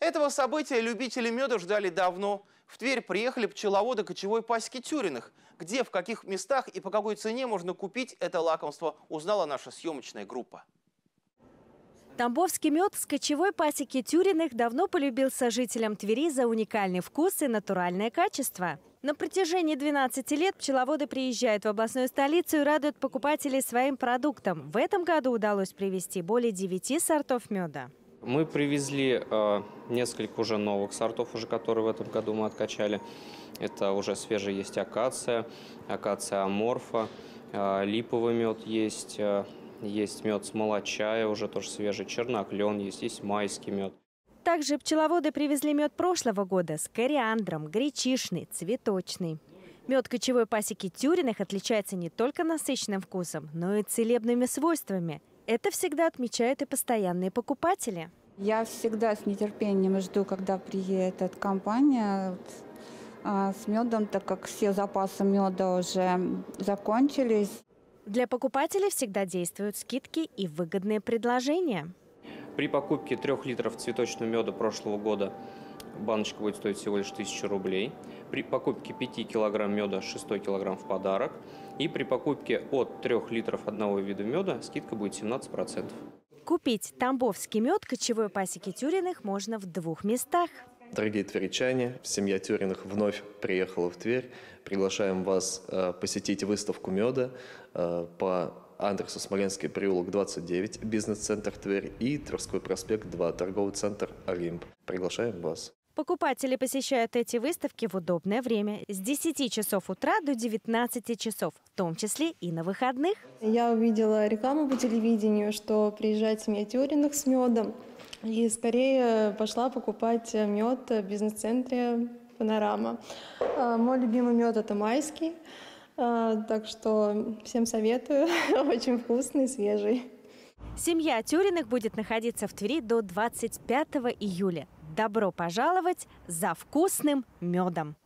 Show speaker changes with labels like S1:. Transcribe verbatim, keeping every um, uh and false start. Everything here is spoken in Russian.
S1: Этого события любители меда ждали давно. В Тверь приехали пчеловоды кочевой пасеки Тюриных. Где, в каких местах и по какой цене можно купить это лакомство, узнала наша съемочная группа.
S2: Тамбовский мед с кочевой пасеки Тюриных давно полюбился жителям Твери за уникальный вкус и натуральное качество. На протяжении двенадцати лет пчеловоды приезжают в областную столицу и радуют покупателей своим продуктом. В этом году удалось привезти более девяти сортов меда.
S3: Мы привезли э, несколько уже новых сортов, уже которые в этом году мы откачали. Это уже свежий есть акация, акация аморфа, э, липовый мед есть, э, есть мед с молочая, уже тоже свежий, черноклен есть, есть майский мед.
S2: Также пчеловоды привезли мед прошлого года с кориандром, гречишный, цветочный. Мед кочевой пасеки Тюриных отличается не только насыщенным вкусом, но и целебными свойствами. Это всегда отмечают и постоянные покупатели.
S4: Я всегда с нетерпением жду, когда приедет компания с медом, так как все запасы меда уже закончились.
S2: Для покупателей всегда действуют скидки и выгодные предложения.
S3: При покупке трех литров цветочного меда прошлого года баночка будет стоить всего лишь тысячу рублей. При покупке пяти килограмм меда шестой килограмм в подарок. И при покупке от трёх литров одного вида меда скидка будет семнадцать процентов.
S2: Купить тамбовский мед кочевой пасеки Тюриных можно в двух местах.
S5: Дорогие тверичане, семья Тюриных вновь приехала в Тверь. Приглашаем вас э, посетить выставку меда э, по адресу Смоленский переулок двадцать девять, бизнес-центр Тверь, и Тверской проспект два, торговый центр Олимп. Приглашаем вас.
S2: Покупатели посещают эти выставки в удобное время с десяти часов утра до девятнадцати часов, в том числе и на выходных.
S6: Я увидела рекламу по телевидению, что приезжает семья Тюриных с медом, и скорее пошла покупать мед в бизнес-центре «Панорама». Мой любимый мед – это майский, так что всем советую, очень вкусный, свежий.
S2: Семья Тюриных будет находиться в Твери до двадцать пятого июля. Добро пожаловать за вкусным медом!